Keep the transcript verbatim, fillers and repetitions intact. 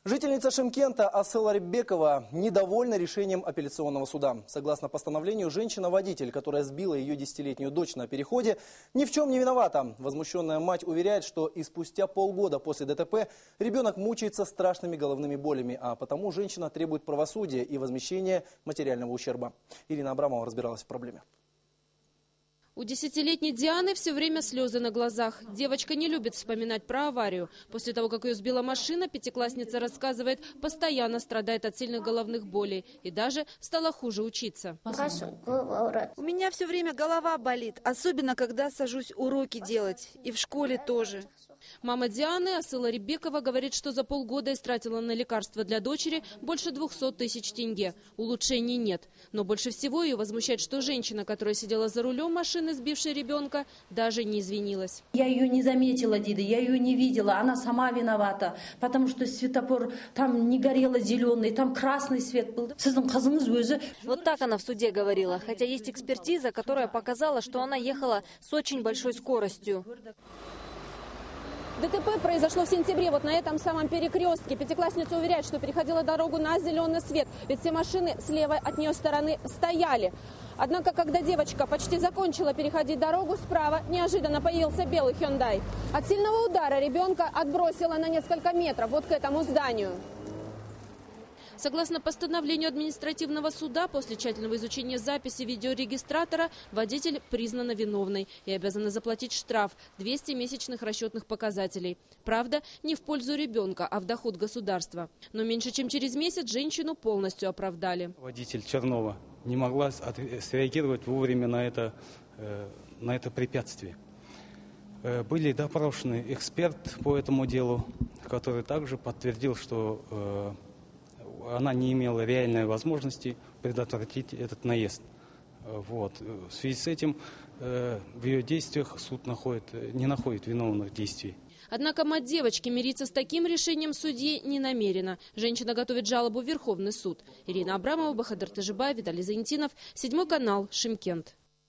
Жительница Шымкента Асыл Арипбекова недовольна решением апелляционного суда. Согласно постановлению, женщина-водитель, которая сбила ее десятилетнюю дочь на переходе, ни в чем не виновата. Возмущенная мать уверяет, что и спустя полгода после ДТП ребенок мучается страшными головными болями, а потому женщина требует правосудия и возмещения материального ущерба. Ирина Абрамова разбиралась в проблеме. У десятилетней Дианы все время слезы на глазах. Девочка не любит вспоминать про аварию. После того, как ее сбила машина, пятиклассница рассказывает, постоянно страдает от сильных головных болей и даже стала хуже учиться. У меня все время голова болит, особенно когда сажусь уроки делать. И в школе тоже. Мама Дианы, Асыл Арипбекова, говорит, что за полгода истратила на лекарства для дочери больше двухсот тысяч тенге. Улучшений нет. Но больше всего ее возмущает, что женщина, которая сидела за рулем машины, сбившей ребенка, даже не извинилась. Я ее не заметила, Дида, я ее не видела. Она сама виновата, потому что светофор там не горело зеленый, там красный свет был. Вот так она в суде говорила. Хотя есть экспертиза, которая показала, что она ехала с очень большой скоростью. ДТП произошло в сентябре, вот на этом самом перекрестке. Пятиклассница уверяет, что переходила дорогу на зеленый свет, ведь все машины с левой от нее стороны стояли. Однако, когда девочка почти закончила переходить дорогу, справа неожиданно появился белый Hyundai. От сильного удара ребенка отбросило на несколько метров вот к этому зданию. Согласно постановлению административного суда, после тщательного изучения записи видеорегистратора, водитель признана виновной и обязана заплатить штраф двести месячных расчетных показателей. Правда, не в пользу ребенка, а в доход государства. Но меньше чем через месяц женщину полностью оправдали. Водитель Чернова не могла среагировать вовремя на это, на это препятствие. Были допрошены эксперт по этому делу, который также подтвердил, что она не имела реальной возможности предотвратить этот наезд. Вот. В связи с этим э, в ее действиях суд находит, не находит виновных действий. Однако мать девочки мириться с таким решением судьи не намерена. Женщина готовит жалобу в Верховный суд. Ирина Абрамова, Бахадыр Тажибаев, Виталий Зайнтинов, Седьмой канал, Шымкент.